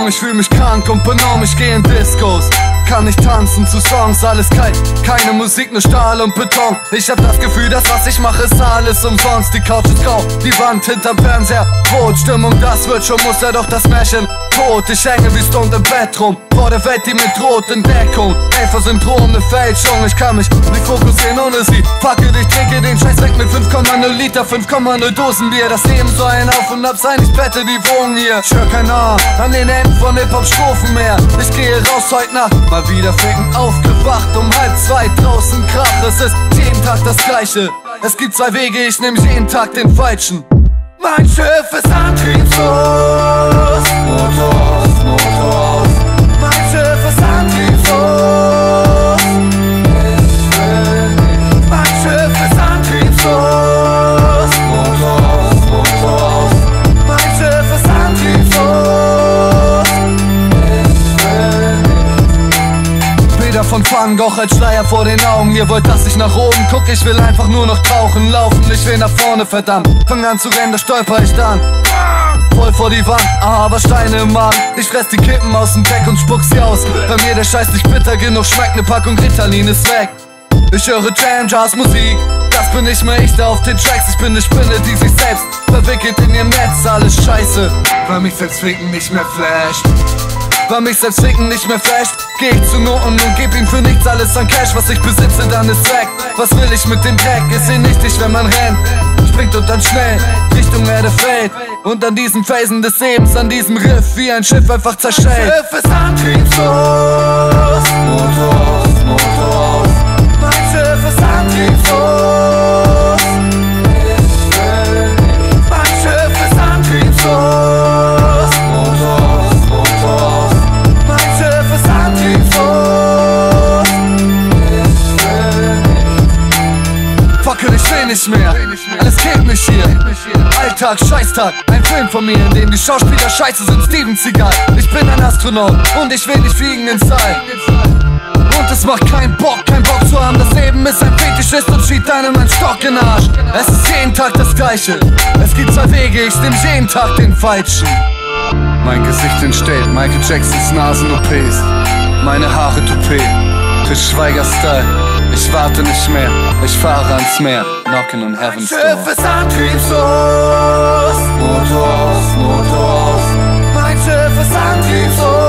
Jung, ich fühl mich krank und benommen, ich geh in Discos. Kann nicht tanzen zu Songs, alles kalt, keine Musik, nur Stahl und Beton. Ich hab das Gefühl, das was ich mache ist alles umsonst. Die Couch ist grau, die Wand hinterm Fernseher rot. Stimmung, das wird schon, muss ja doch das Märchen tot. Ich hänge wie stoned im Bett rum, vor der Welt, die mit Rot in Deckung. Elfer-Syndrom, ne Fälschung, ich kann mich nicht fokussieren ohne sie. Fuck it, ich trinke den Scheiß weg mit 5,0 Liter, 5,0 Dosen Bier. Das Leben soll ein Auf und Ab sein, ich bette die Wohnung hier. Ich hör kein Haar an den Enden von Hip-Hop-Strophen mehr. Ich gehe raus heute Nacht, mal wieder ficken, aufgewacht um 1:30, draußen Krach. Es ist jeden Tag das Gleiche, es gibt zwei Wege, ich nehm jeden Tag den falschen. Mein Schiff ist antriebslos, Motor aus, Motor aus. Mein Schiff ist antriebslos, ich will nicht. Mein Schiff ist antriebslos, Motor aus, Motor aus. Mein Schiff ist antriebslos, ich will nicht. Bilder von Van Gogh als Schleier vor den Augen. Ihr wollt, dass ich nach oben guck, ich will einfach nur noch tauchen, laufen. Ich will nach vorne, verdammt. Fang an zu rennen, da stolper ich dann voll vor die Wand, aber Steine im Magen. Ich fress die Kippen aus dem Deck und spuck sie aus. Bei mir der Scheiß nicht bitter genug schmeckt, ne Packung Ritalin ist weg. Ich höre Jam, Jazz, Musik, das bin nicht mehr ich da auf den Tracks. Ich bin ne Spinne, die sich selbst verwickelt in ihrem Netz. Alles scheiße, weil mich selbst ficken nicht mehr flasht. Weil mich selbst ficken nicht mehr flasht, geh ich zu Noten und geb ihm für nichts alles an Cash. Was ich besitze, dann ist weg. Was will ich mit dem Dreck? Ist eh nichtig, wenn man rennt, springt und dann schnell Richtung Erde fällt. Und an diesen Phasen des Lebens, an diesem Riff, wie ein Schiff einfach zerschellt. Mein Schiff ist antriebslos, Motor aus, Motor aus. Mein Schiff ist antriebslos, ich will nicht. Mein Schiff ist antriebslos, Motor aus, Motor aus. Mein Schiff ist antriebslos, ich will nicht. Fuck it, ich will nicht mehr, alles killt mich hier. Alltag, Scheißtag, ein Film von mir, in dem die Schauspieler scheiße sind, Steven Seagal. Ich bin ein Astronaut und ich will nicht fliegen ins All. Und es macht keinen Bock zu haben. Das Leben ist ein Fetischist und schiebt einem einen Stock in den Arsch. Es ist jeden Tag das Gleiche, es gibt zwei Wege, ich nehm jeden Tag den falschen. Mein Gesicht entsteht Michael Jacksons Nasen-OPs. Meine Haare Toupet, Til Schweiger-Style. Ich warte nicht mehr, ich fahre ans Meer, knocking on heaven's door. Mein Schiff ist antriebslos, Motor aus, Motor aus. Mein Schiff ist antriebslos.